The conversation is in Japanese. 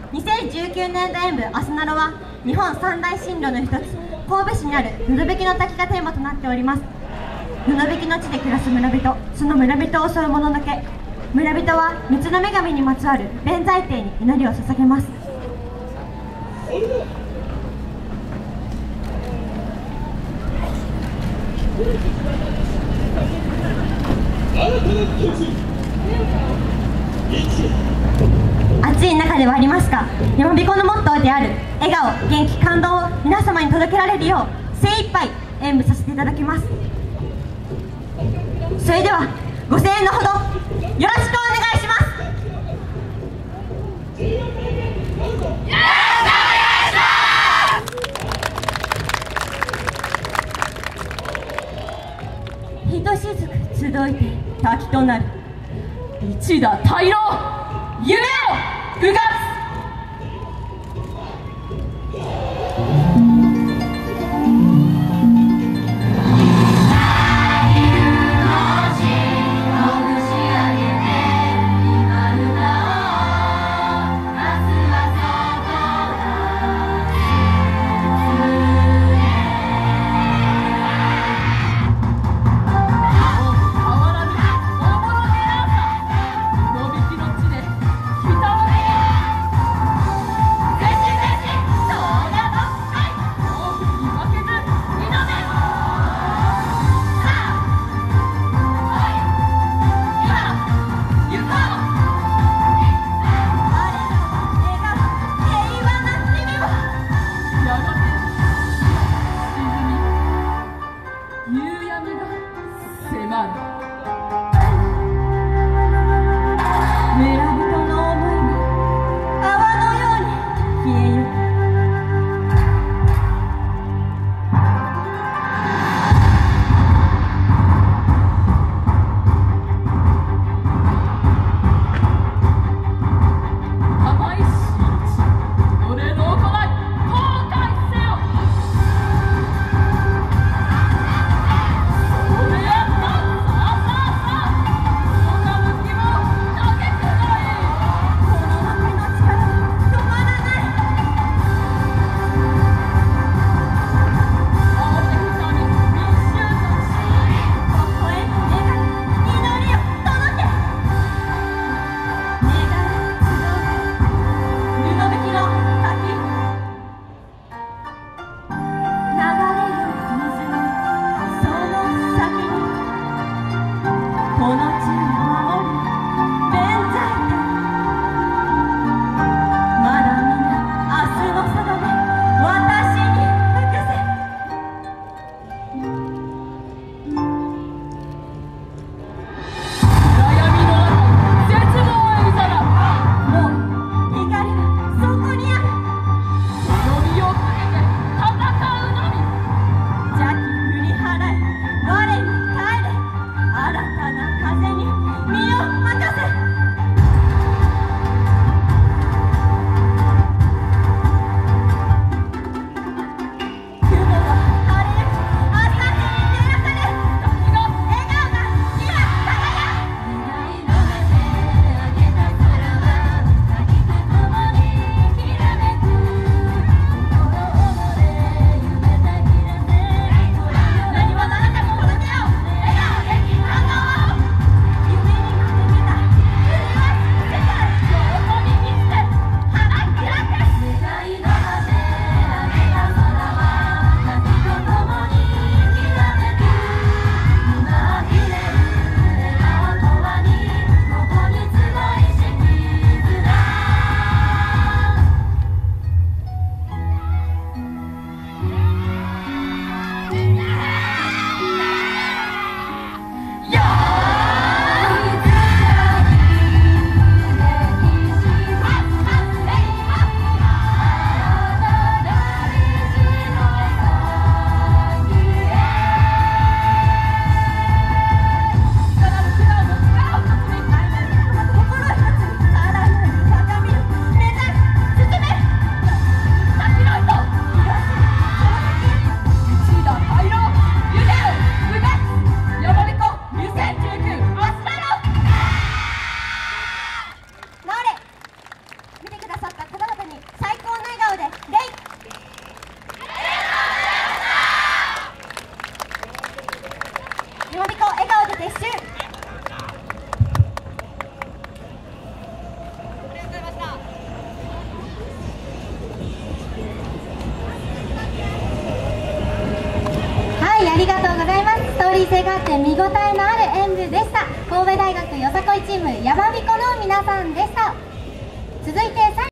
2019年度演舞アスナロは日本三大神路の一つ神戸市にある布引の滝がテーマとなっております。布引の地で暮らす村人、その村人を襲うもののけ、村人は水の女神にまつわる弁財天に祈りを捧げます。暑い中ではありますが、山彦のモットーである笑顔、元気、感動を皆様に届けられるよう精一杯演舞させていただきます。それではご声援のほどよろしくお願いします。ひとしずく集いて滝となる一打大老夢を吹かす。 北はやまびこ笑顔で撤収。はい、ありがとうございます。ストーリー性があって見応えのある演舞でした。神戸大学よさこいチームやまびこの皆さんでした。続いて